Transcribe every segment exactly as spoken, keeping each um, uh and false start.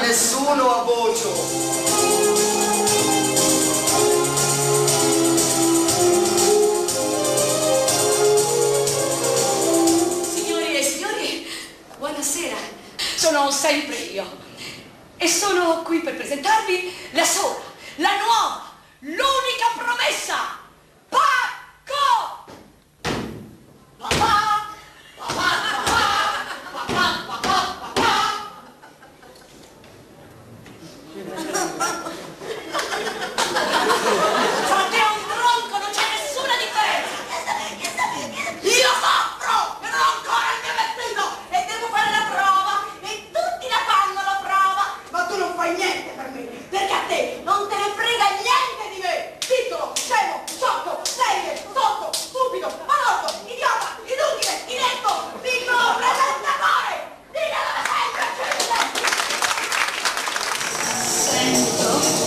nessuno a vocio. Buonasera, sono sempre io e sono qui per presentarvi la sola, la nuova, l'unica promessa, Pacco! Papà! Papà! Papà! Papà! Papà! Papà! Fra te è un tronco, non c'è nessuna differenza! Io soffro! E non ho ancora il mio vestito! E devo fare la prova! E tutti la fanno la prova! Ma tu non fai niente per me! Perché a te non te ne frega niente di me! Piccolo, scemo, sciocco, sterile, sotto, stupido, malordo, idiota, inutile, inetto, piccolo, presentatore! Dica dove sei, Sento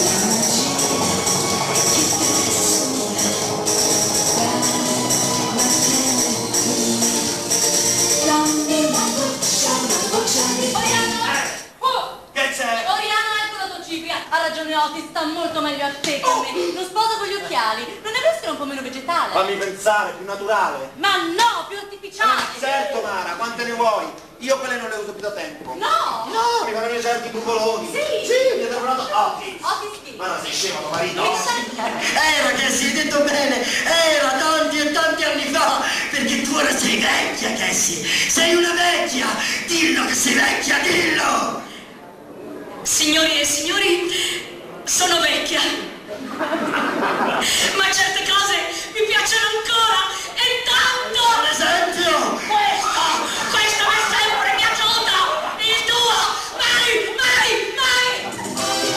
ha ragione Otis, sta molto meglio a te che a me. Lo sposo con gli occhiali. Non deve essere un po' meno vegetale? Fammi pensare, più naturale. Ma no, più artificiale. Ma certo, Mara, quante ne vuoi? Io quelle non le uso più da tempo. No! No, mi fanno piacere i bucoloni. Sì! Sì, mi ha telefonato Otis. Otis chi? Ma no, sei scemo, tuo marito? Era Cassie, hai detto bene, era tanti e tanti anni fa, perché tu ora sei vecchia, Cassie. Sei una vecchia. Dillo che sei vecchia, dillo. Signori e signori, sono vecchia, ma certe cose mi piacciono ancora e tanto! Per esempio? Questo! Questo mi è sempre piaciuto! Il tuo! Mai! Mai! Mai!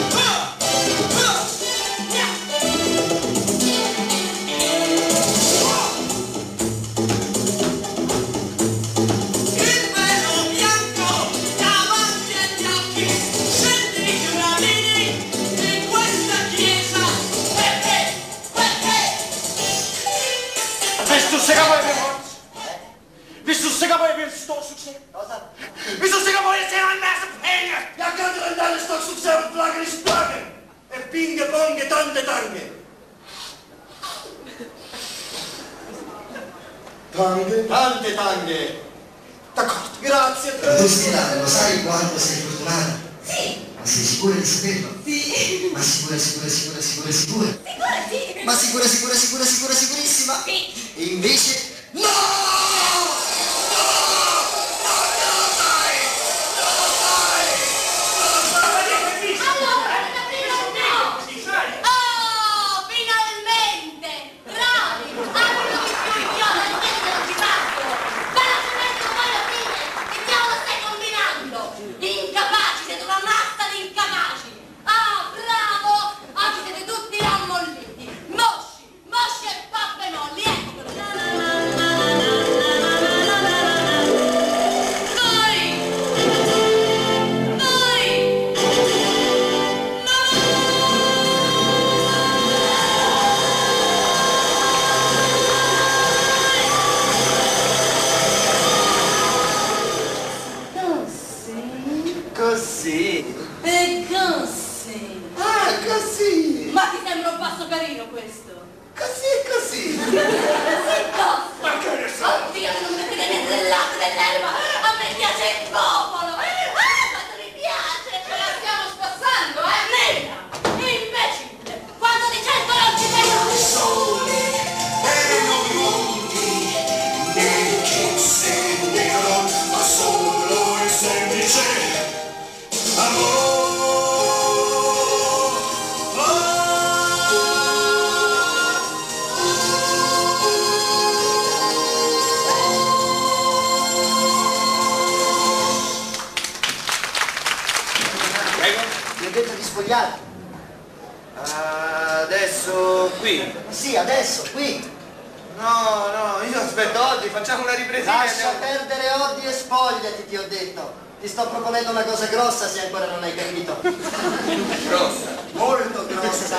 Il pelo bianco davanti agli occhi, senti i gradini di questa chiesa. Perché? Perché? Visto se capo di Visto se capo di sto successo. Cosa? Visto se capo di sei una messa pegna. Ja kan er dan sto successo plagen is plagen. E pinge ponge tante tanghe. Tante? Tante tanghe. D'accordo, grazie. Tu Stella, lo sai quanto sei fortunata? Sì! Ma sei sicura di saperlo? Sì! Ma sicura, sicura, sicura, sicura, sicura? Sicura sì! Ma sicura, sicura, sicura, sicura, sicurissima? Sì! E invece... No! Allora, no! Oh, finalmente! Bravi! Hanno di più idiota di quelli che non ci passano! Velocemente un po' alla fine! Che diavolo stai combinando? Incapaci, siete una massa di incapaci! Ah, bravo! Oggi siete tutti rammolliti! Mosci! Mosci e pappe molli, eccolo! Così. E così! Ah, così. Ma ti sembra un passo carino questo? Così, così. Così tosto! Ma che ne so? Oddio, non mi frega niente dell'altro dell'erba! A me piace il popolo! Ah, quanto mi piace! Ce la stiamo spassando, eh? Nera! Imbecille! Quando di cento non ci vedono nessuno! Erano monti, né che sennero, ma solo il semplice amore. Prego. Mi ha detto di spogliarti. Ah, adesso qui. Sì, adesso, qui. No, no, io aspetto oggi, facciamo una ripresina. Lascia perdere Oddi e spogliati, ti ho detto. Ti sto proponendo una cosa grossa se ancora non hai capito. Grossa. Molto grossa.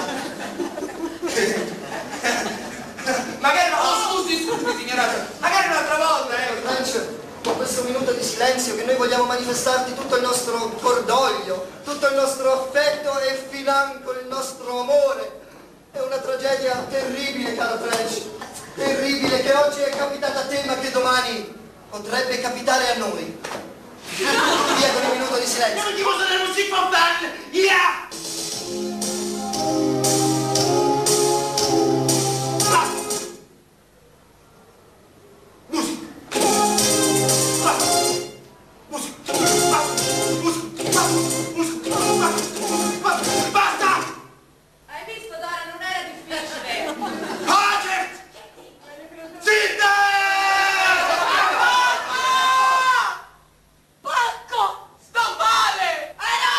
Magari no, oh, scusi, scusi, signora. Magari un'altra volta, eh. Francio, con questo minuto di silenzio, che noi vogliamo manifestarti tutto il nostro cordoglio, tutto il nostro affetto e financo il nostro amore. È una tragedia terribile, caro French, terribile, che oggi è capitata a te, ma che domani potrebbe capitare a noi. Via con il minuto di silenzio. Ja, maar die moeten de muziek van dan. Ja! Ah. Muziek. Ah. Muziek. Ah. Muziek. Ah. Muziek. Ah. Basta! Hai visto, Dora, non era difficile. Hagert! Zitta! Porco! Sto male!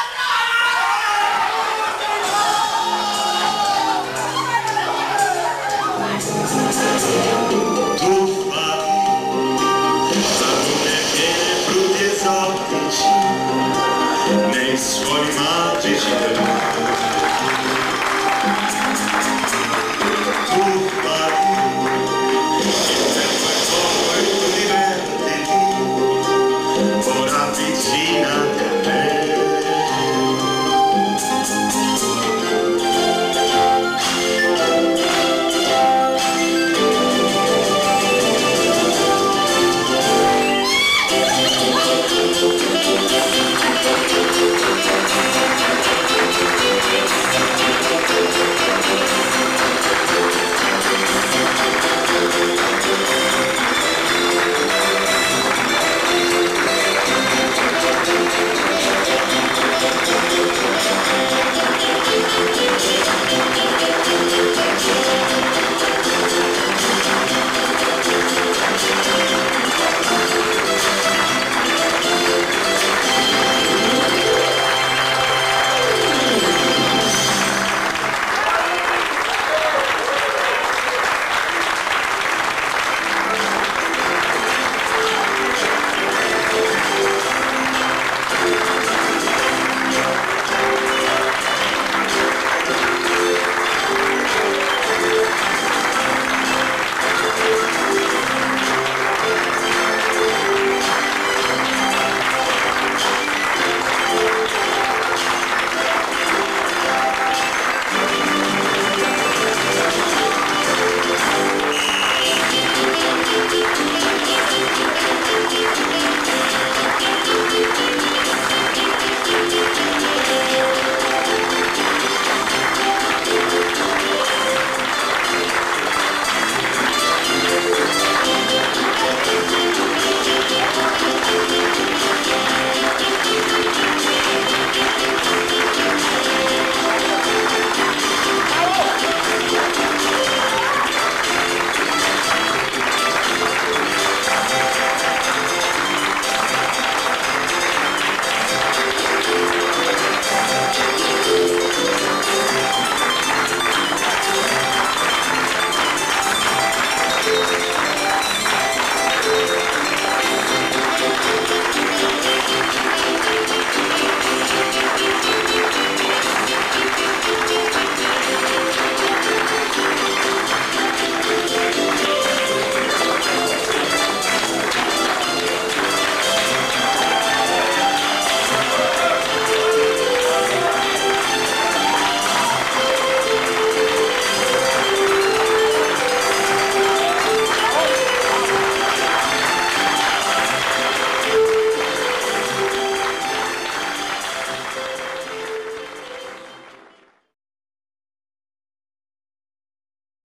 Truffa, sapone piene frutti esotici nei suoi magici